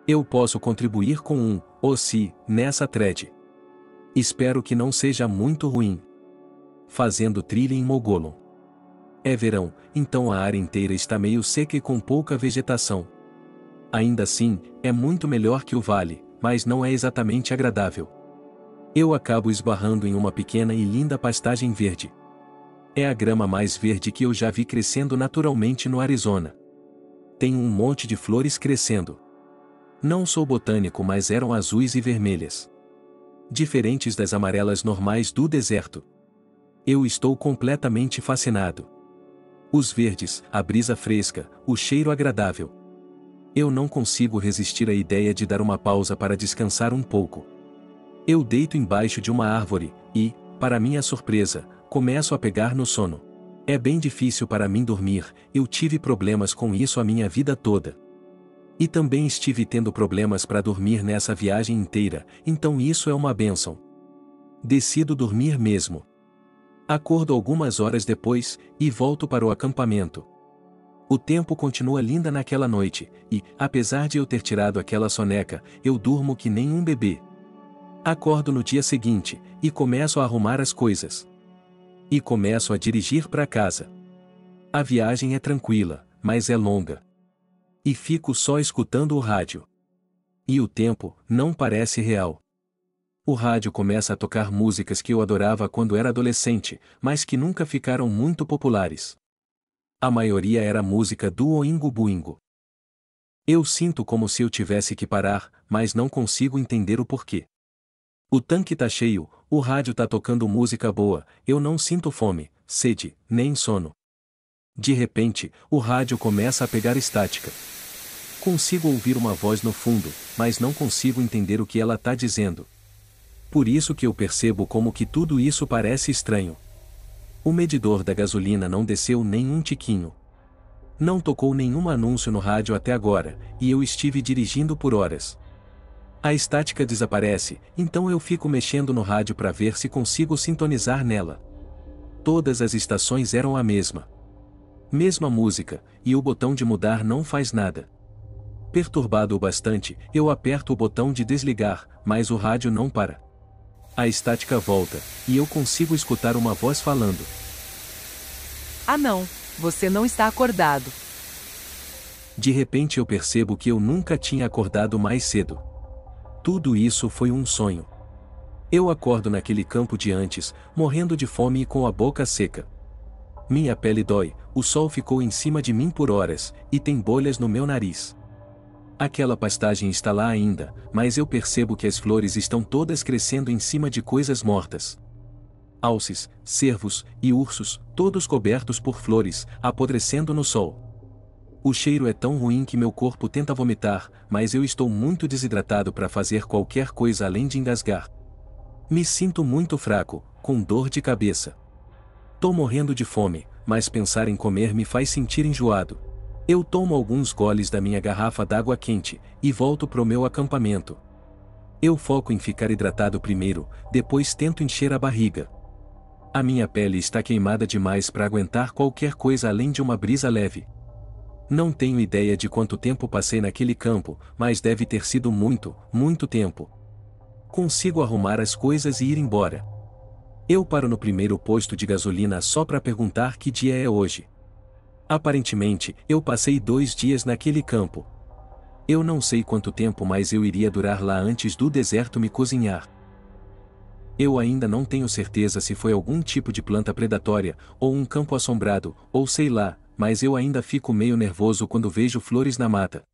Eu posso contribuir com um, ou se, nessa thread. Espero que não seja muito ruim. Fazendo trilha em Mogolon. É verão, então a área inteira está meio seca e com pouca vegetação. Ainda assim, é muito melhor que o vale, mas não é exatamente agradável. Eu acabo esbarrando em uma pequena e linda pastagem verde. É a grama mais verde que eu já vi crescendo naturalmente no Arizona. Tem um monte de flores crescendo. Não sou botânico, mas eram azuis e vermelhas. Diferentes das amarelas normais do deserto. Eu estou completamente fascinado. Os verdes, a brisa fresca, o cheiro agradável. Eu não consigo resistir à ideia de dar uma pausa para descansar um pouco. Eu deito embaixo de uma árvore e, para minha surpresa, começo a pegar no sono. É bem difícil para mim dormir, eu tive problemas com isso a minha vida toda. E também estive tendo problemas para dormir nessa viagem inteira, então isso é uma bênção. Decido dormir mesmo. Acordo algumas horas depois, e volto para o acampamento. O tempo continua linda naquela noite, e, apesar de eu ter tirado aquela soneca, eu durmo que nem um bebê. Acordo no dia seguinte, e começo a arrumar as coisas. E começo a dirigir para casa. A viagem é tranquila, mas é longa. E fico só escutando o rádio. E o tempo não parece real. O rádio começa a tocar músicas que eu adorava quando era adolescente, mas que nunca ficaram muito populares. A maioria era música do Oingo Boingo. Eu sinto como se eu tivesse que parar, mas não consigo entender o porquê. O tanque tá cheio, o rádio tá tocando música boa, eu não sinto fome, sede, nem sono. De repente, o rádio começa a pegar estática. Consigo ouvir uma voz no fundo, mas não consigo entender o que ela tá dizendo. Por isso que eu percebo como que tudo isso parece estranho. O medidor da gasolina não desceu nem um tiquinho. Não tocou nenhum anúncio no rádio até agora, e eu estive dirigindo por horas. A estática desaparece, então eu fico mexendo no rádio para ver se consigo sintonizar nela. Todas as estações eram a mesma. Mesma música, e o botão de mudar não faz nada. Perturbado o bastante, eu aperto o botão de desligar, mas o rádio não para. A estática volta, e eu consigo escutar uma voz falando. Ah não, você não está acordado. De repente eu percebo que eu nunca tinha acordado mais cedo. Tudo isso foi um sonho. Eu acordo naquele campo de antes, morrendo de fome e com a boca seca. Minha pele dói, o sol ficou em cima de mim por horas, e tem bolhas no meu nariz. Aquela pastagem está lá ainda, mas eu percebo que as flores estão todas crescendo em cima de coisas mortas. Alces, cervos e ursos, todos cobertos por flores, apodrecendo no sol. O cheiro é tão ruim que meu corpo tenta vomitar, mas eu estou muito desidratado para fazer qualquer coisa além de engasgar. Me sinto muito fraco, com dor de cabeça. Tô morrendo de fome, mas pensar em comer me faz sentir enjoado. Eu tomo alguns goles da minha garrafa d'água quente, e volto pro meu acampamento. Eu foco em ficar hidratado primeiro, depois tento encher a barriga. A minha pele está queimada demais para aguentar qualquer coisa além de uma brisa leve. Não tenho ideia de quanto tempo passei naquele campo, mas deve ter sido muito, muito tempo. Consigo arrumar as coisas e ir embora. Eu paro no primeiro posto de gasolina só para perguntar que dia é hoje. Aparentemente, eu passei 2 dias naquele campo. Eu não sei quanto tempo mais eu iria durar lá antes do deserto me cozinhar. Eu ainda não tenho certeza se foi algum tipo de planta predatória, ou um campo assombrado, ou sei lá, mas eu ainda fico meio nervoso quando vejo flores na mata.